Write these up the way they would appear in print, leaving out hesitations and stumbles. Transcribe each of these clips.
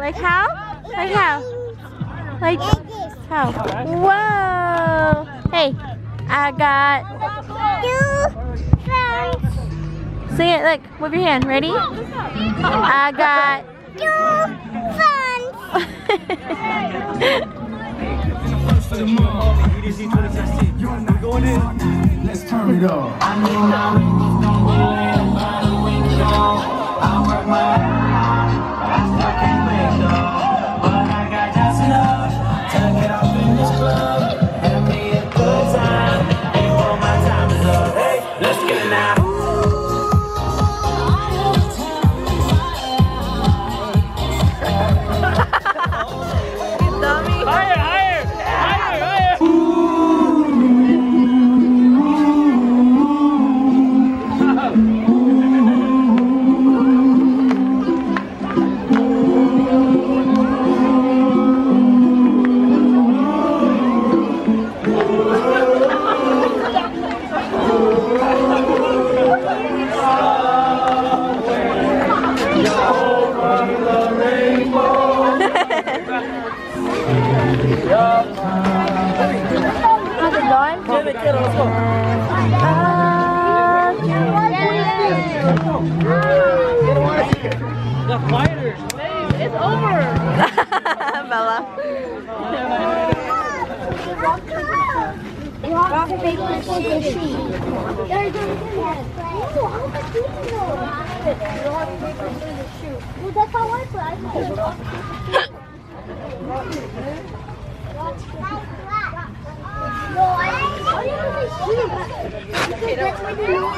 Like how? Like how? Like how? Whoa! Hey, I got 2 friends. Sing it, like, with your hand. Ready? I got 2 friends. Let's turn it up. The fighters. It's over. Bella. Rock, paper, scissors. Well, that's how I play. No, I that's why they know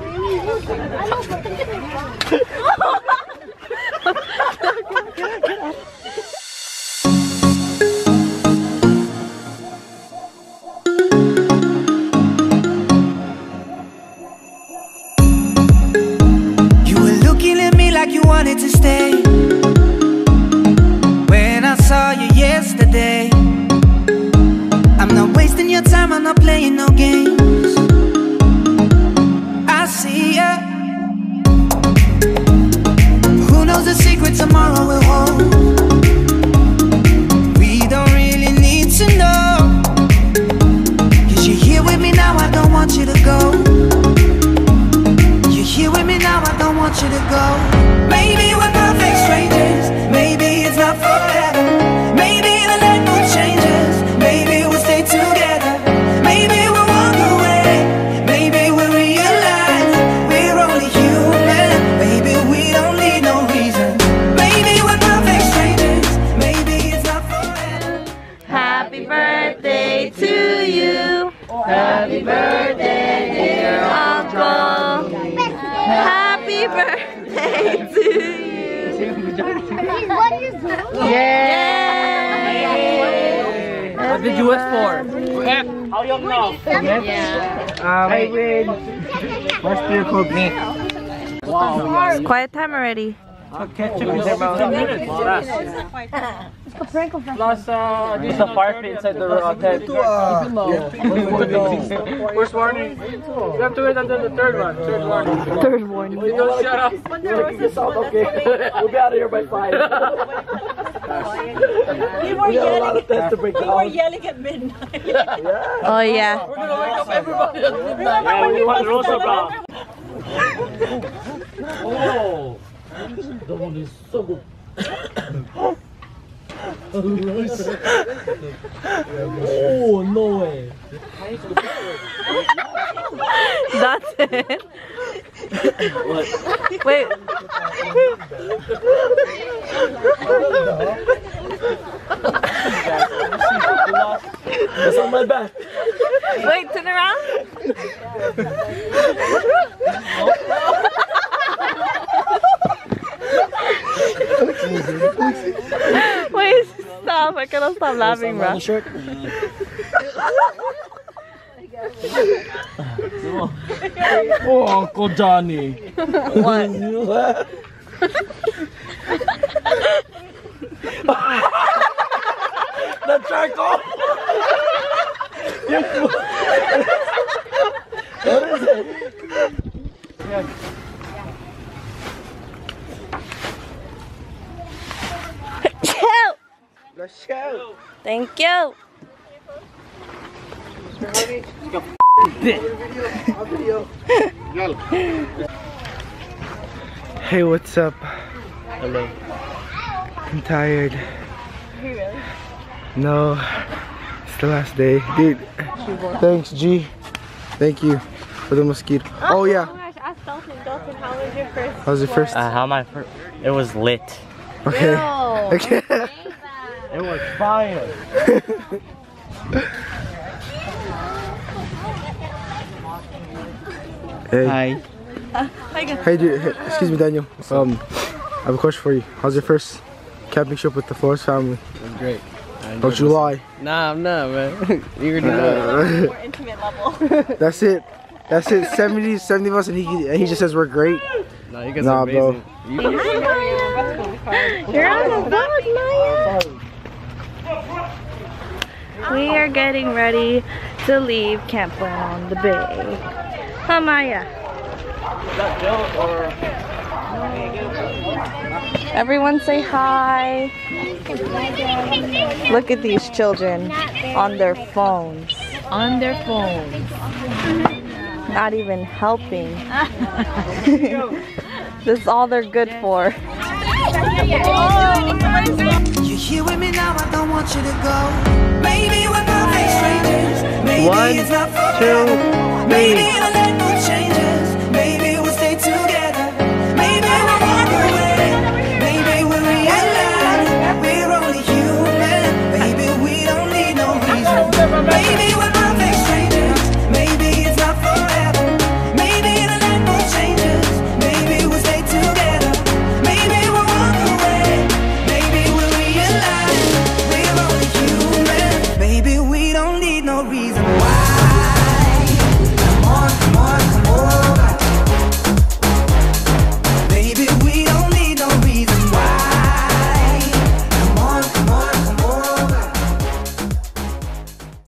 You were looking at me like you wanted to stay. When I saw you yesterday, I'm not wasting your time, I'm not playing no games. I see ya. Who knows the secret tomorrow will hold? We don't really need to know. Cause you're here with me now, I don't want you to go. You're here with me now, I don't want you to go. Maybe we're perfect strangers, maybe it's not forever. Maybe the light mood changes, maybe we'll stay together. Maybe we'll walk away, maybe we'll realize we're only human. Maybe we don't need no reason. Maybe we're perfect strangers, maybe it's not forever. Happy birthday to you. Happy birthday, dear uncle. Happy birthday to you. Yay! What did you wish for? How young now? I win. What's your code me? Wow. It's quiet time already. Ketchup is about 15 minutes. Plus, there's a fire pit inside the tent. First warning. You have to wait until the third one. Third warning. You don't shut up. Okay, we'll be out of here by 5. We were yelling at midnight. Oh yeah. We're gonna wake up everybody at midnight. Yeah, we want Rosa Brown. Oh. The one is so good. Oh, no way. That's it. What? Wait. It's on my back. Wait, turn around. Wait, stop. I cannot stop laughing, bro. Oh, Uncle Johnny. What? The charcoal. What is it? Let's go. Thank you. Hey, what's up? Hello. I'm tired. Are you really? No, it's the last day. Dude, thanks, G. Thank you for the mosquito. Oh, yeah. Oh my gosh, ask Dalton. Dalton, how was your first? How's your first? How my first? It was lit. Okay. Ew. Okay. It was fire. Hey. Hi. Hey, dude. Hey, excuse me, Daniel. I have a question for you. How's your first camping trip with the Flores family? It was great. Don't you lie. Nah, I'm not, man. You already know. More intimate level. That's it. That's it. 70 of us, and he just says we're great. Nah, you guys Nah, are bro. amazing. You're on the vlog, Maya. We are getting ready to leave Camp Glen on the Bay. Huh, Maya? Everyone say hi. Look at these children on their phones. On their phones. Not even helping. This is all they're good for. You're here with me now, I don't want you to go. Maybe we're perfect strangers. Maybe One, it's not two, forever. three. Maybe I'll let